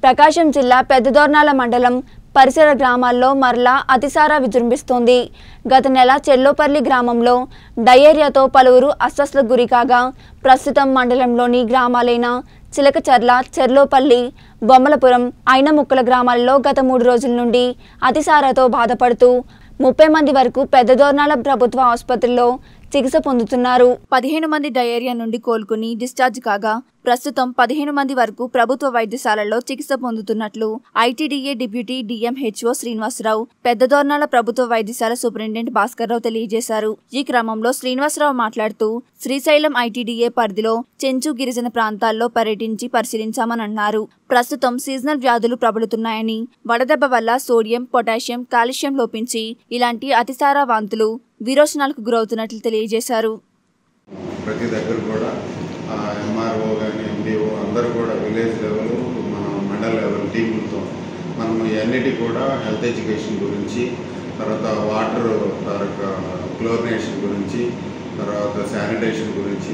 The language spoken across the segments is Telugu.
ప్రకాశం జిల్లా పెద్దదోర్నాల మండలం పరిసర గ్రామాల్లో మరలా అతిసార విజృంభిస్తోంది. గత నెల చెర్లోపల్లి గ్రామంలో డయేరియాతో పలువురు అస్వస్థతకు గురికాగా ప్రస్తుతం మండలంలోని గ్రామాలైన చిలకచర్ల, చెర్లోపల్లి, బొమ్మలపురం, ఐనముక్కల గ్రామాల్లో గత 3 రోజుల నుండి అతిసారతో బాధపడుతూ 30 మంది వరకు పెద్దదోర్నాల ప్రభుత్వ ఆసుపత్రిలో చికిత్స పొందుతున్నారు. 15 మంది డయేరియా నుండి కోలుకుని డిశ్చార్జ్ కాగా ప్రస్తుతం 15 మంది వరకు ప్రభుత్వ వైద్యశాలల్లో చికిత్స పొందుతున్నట్లు ITDA deputy DMHO Srinivasarao, Peddadornala ప్రభుత్వ వైద్యశాల సూపరింటెండెంట్ భాస్కర్రావు తెలియజేశారు. ఈ క్రమంలో శ్రీనివాసరావు మాట్లాడుతూ శ్రీశైలం ఐటీడీఏ పరిధిలో చెంచు గిరిజన ప్రాంతాల్లో పర్యటించి పరిశీలించామని అన్నారు. ప్రస్తుతం సీజనల్ వ్యాధులు ప్రబలుతున్నాయని, వడదెబ్బ వల్ల సోడియం, పొటాషియం, కాల్షియం లోపించి ఇలాంటి అతిసార వాంతులు, విరోచనాలకు గురవుతున్నట్లు తెలియజేశారు. ప్రతి దగ్గర కూడా ఎంఆర్ఓ కానీ ఎండిఓ అందరూ కూడా విలేజ్ లెవెల్, మన మండల లెవెల్ టీములతో మనం ఇవన్నిటి కూడా హెల్త్ ఎడ్యుకేషన్ గురించి, తర్వాత వాటర్ క్లోరినేషన్ గురించి, తర్వాత శానిటేషన్ గురించి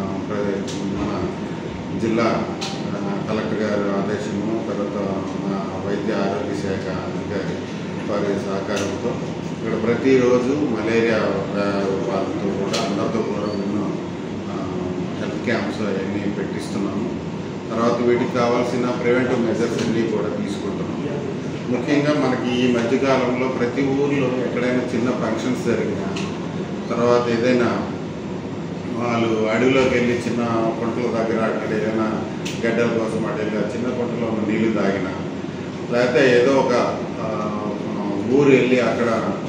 మన జిల్లా కలెక్టర్ గారి ఆదేశము, తర్వాత మన వైద్య ఆరోగ్య శాఖ అధికారి వారి సహకారంతో ఇక్కడ ప్రతిరోజు మలేరియా వాళ్ళతో కూడా అందరితో కూడా ఎన్నో హెల్త్ క్యాంప్స్ అవన్నీ పెట్టిస్తున్నాము. తర్వాత వీటికి కావాల్సిన ప్రివెంటివ్ మెజర్స్ అన్నీ కూడా తీసుకుంటున్నాము. ముఖ్యంగా మనకి ఈ మధ్యకాలంలో ప్రతి ఊర్లో ఎక్కడైనా చిన్న ఫంక్షన్స్ జరిగినా, తర్వాత ఏదైనా వాళ్ళు అడవిలోకి వెళ్ళి చిన్న కుంటల దగ్గర అక్కడ ఏదైనా గడ్డల కోసం అడవిలో చిన్న కుంటలో ఉన్న నీళ్లు తాగినా, లేకపోతే ఏదో ఒక ఊరు వెళ్ళి అక్కడ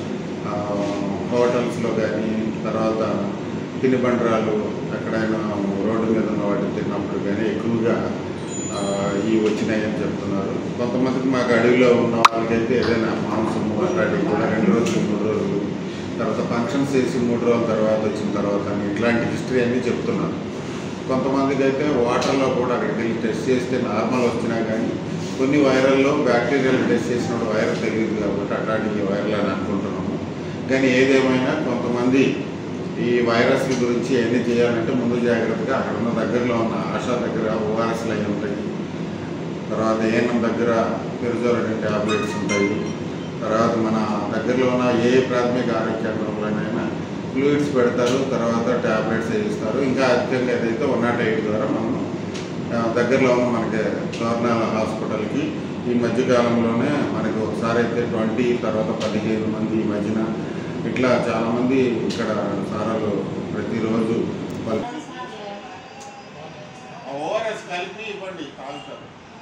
హోటల్స్లో కానీ, తర్వాత తినుబండరాలు ఎక్కడైనా రోడ్డు మీద ఉన్న వాటిని తిన్నప్పుడు కానీ ఎక్కువగా ఇవి వచ్చినాయని చెప్తున్నారు. కొంతమందికి మాకు అడవిలో ఉన్న వాళ్ళకైతే ఏదైనా మాంసము అట్లాంటివి కూడా 2 రోజులు 3 రోజులు తర్వాత ఫంక్షన్స్ చేసి 3 రోజుల తర్వాత వచ్చిన తర్వాత ఇట్లాంటి హిస్టరీ అన్నీ చెప్తున్నారు. కొంతమందికి అయితే వాటర్లో కూడా అక్కడికి వెళ్ళి టెస్ట్ చేస్తే నార్మల్ వచ్చినా కానీ కొన్ని వైరల్లో బ్యాక్టీరియల్ టెస్ట్ చేసినప్పుడు వైరల్ తెలియదు కాబట్టి అట్లాంటి వైరల్ అని అనుకుంటున్నాము. కానీ ఏదేమైనా కొంతమంది ఈ వైరస్ల గురించి ఎన్ని చేయాలంటే ముందు జాగ్రత్తగా అక్కడ ఉన్న దగ్గరలో ఉన్న ఆశా దగ్గర ఓఆర్ఎస్లు అవి ఉంటాయి, తర్వాత ఏఎన్ఎం దగ్గర పెరుజోరని ట్యాబ్లెట్స్ ఉంటాయి, తర్వాత మన దగ్గరలో ఉన్న ఏ ప్రాథమిక ఆరోగ్య కేంద్రంలోనైనా ఫ్లూయిడ్స్ పెడతారు, తర్వాత ట్యాబ్లెట్స్ వేయిస్తారు. ఇంకా అధికంగా ఏదైతే 108 ద్వారా మనం దగ్గరలో ఉన్న మనకి దోర్నాల హాస్పిటల్కి ఈ మధ్యకాలంలోనే మనకి ఒకసారి అయితే 20, తర్వాత 15 మంది ఈ మధ్యన ఇట్లా చాలామంది ఇక్కడ సారాలు ప్రతిరోజు ఓఆర్ఎస్ కలిపి ఇవ్వండి తాగుతారు.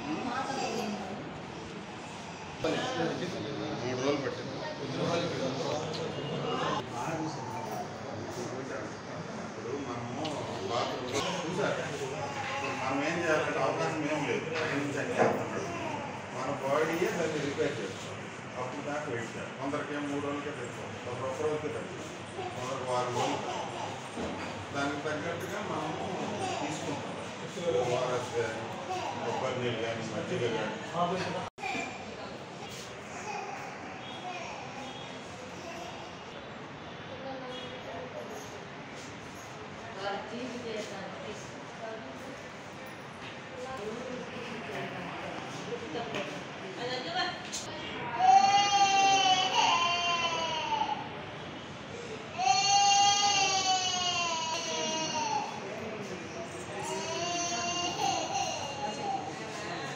3 రోజులు పట్టింది. మనం ఏం చేయాలంటే అవకాశం ఏం లేదు, మన బాడీయే దాన్ని రిపేర్ చేస్తాం. అప్పుడు దాకా వెయిట్ చేయాలి. కొందరికి 3 రోజులకే తెచ్చుకోవాలి, ఒక్క రోజుకే తెచ్చుకోవాలి, కొందరికి 6 రోజులు. దానికి తగ్గట్టుగా మనము తీసుకుంటాం. ఓఆర్ఎస్ కానీ, కొబ్బరి నీళ్ళు కానీ, మజ్జిగ కానీ.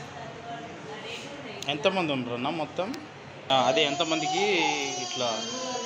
ఎంతమంది ఉండరన్నా మొత్తం? అదే ఎంతమందికి ఇట్లా